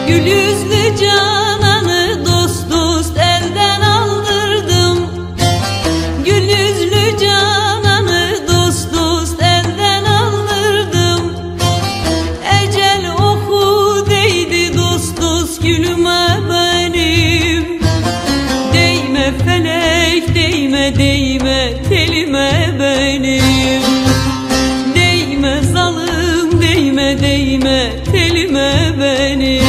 Gül yüzlü cananı dost dost elden aldırdım. Gül yüzlü cananı dost dost elden aldırdım. Ecel oku değdi dost dost gülüme benim. Değme felek değme değme telime benim. Değme zalim değme değme telime benim.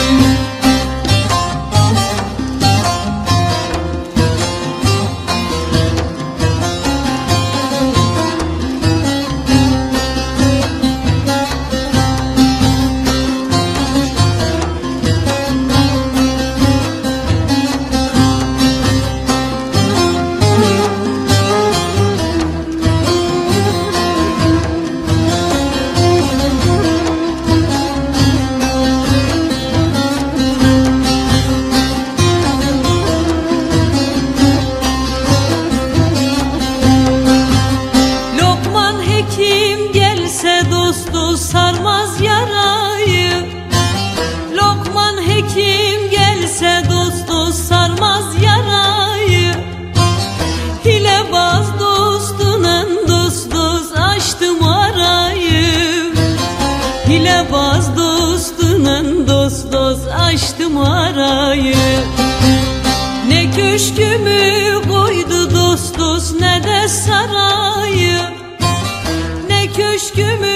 Kim gelse dost dost sarmaz yarayı. Lokman hekim gelse dost dost sarmaz yarayı. Hilebaz dostuna dost dost açtım arayı. Hilebaz dostuna dost dost açtım arayı. Ne köşkümü koydu dost dost ne de sarayı. Köşkümü